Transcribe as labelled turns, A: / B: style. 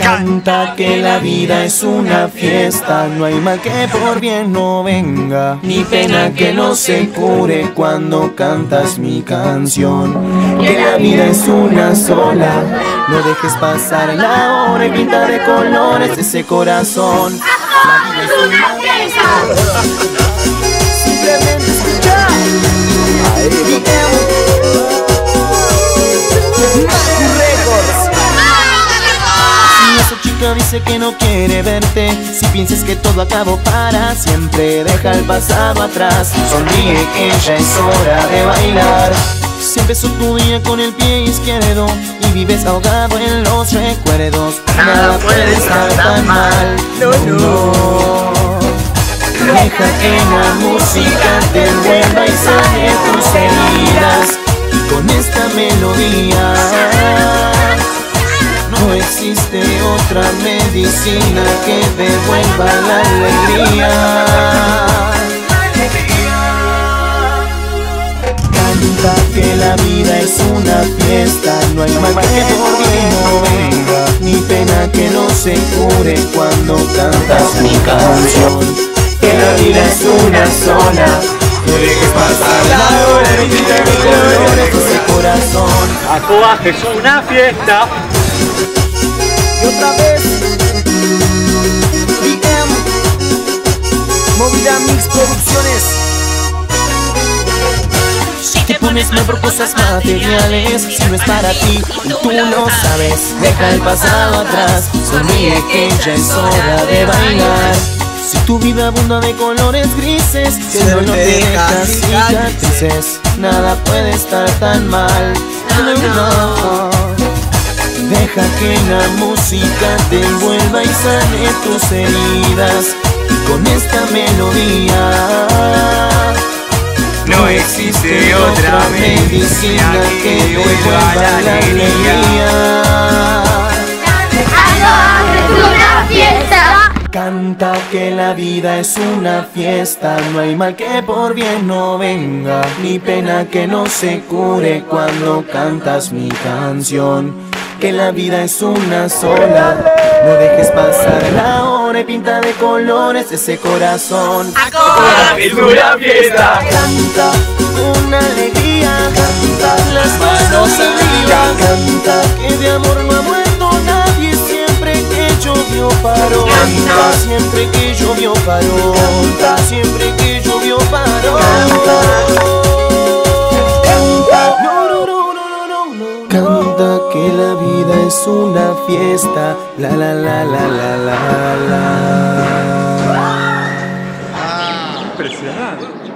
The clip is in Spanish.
A: Canta que la vida es una fiesta, no hay mal que por bien no venga, ni pena que no se cure cuando cantas mi canción. Que la vida es una sola, no dejes pasar la hora y pinta de colores ese corazón. La vida es una fiesta. Simplemente escucha. Esa chica dice que no quiere verte, si piensas que todo acabó para siempre, deja el pasado atrás, sonríe que ya es hora de bailar. Si empezó tu día con el pie izquierdo y vives ahogado en los recuerdos, nada puede estar tan mal, no. Deja que la música te envuelva y sane tus heridas, y con esta melodía no existe otra medicina que devuelva la alegría. Canta que la vida es una fiesta, no hay mal que por bien no venga, ni pena que no se cure cuando cantas mi canción. Que la vida es una sola, no dejes pasar la hora y pinta de colores ese corazón.
B: Acoaje es una fiesta.
A: Y otra vez BM Movida Mix Producciones. Si te pones mal por cosas materiales, si no es para ti y tú lo sabes, deja el pasado atrás, sonríe que ya es hora de bailar. Si tu vida abunda de colores grises, que no te dejas cicatrices, nada puede estar tan mal, no. Deja que la música te envuelva y sane tus heridas, y con esta melodía no existe otra medicina que devuelva la alegría. Canta que la vida es una fiesta, no hay mal que por bien no venga, ni pena que no se cure cuando cantas mi canción. Que la vida es una sola, no dejes pasar la hora y pinta de colores ese corazón.
B: Acoaje es una fiesta.
A: Canta con alegría, canta las manos arriba, canta que de amor no ha muerto nadie, siempre que llovió paró, canta siempre que llovió paró, canta siempre que llovió paró, canta que la vida es una fiesta, la la la la la la la.
B: Impresionante.